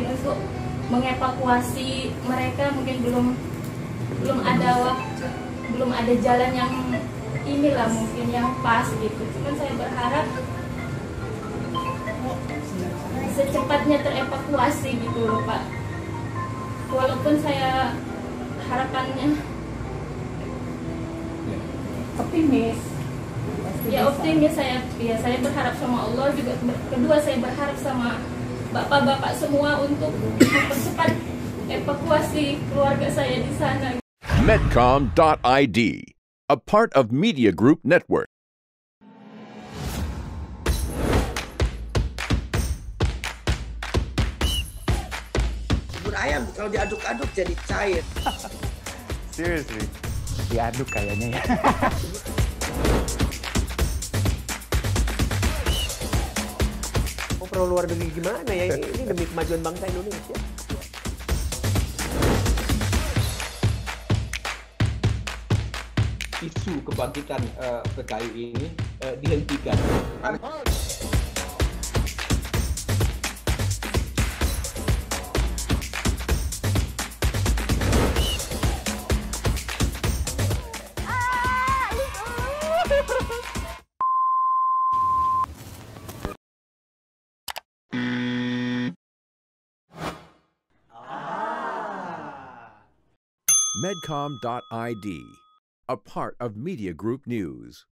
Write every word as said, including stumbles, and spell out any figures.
mungkin untuk mengevakuasi mereka mungkin belum belum ada waktu, belum ada jalan yang inilah mungkin yang pas gitu. Cuman saya berharap secepatnya terevakuasi gitu loh Pak. Walaupun saya harapannya optimis. ya optimis saya, ya saya berharap sama Allah juga. Kedua saya berharap sama bapak-bapak semua untuk mempercepat evakuasi keluarga saya di sana. Medcom dot I D, a part of Media Group Network. Bubur ayam kalau diaduk-aduk jadi cair. Seriously, diaduk kayaknya ya. Oh, perlu luar negeri gimana ya? Ini, ini demi kemajuan bangsa Indonesia. Isu kebangkitan uh, P K I ini uh, dihentikan. Medcom dot I D, a part of Media Group News.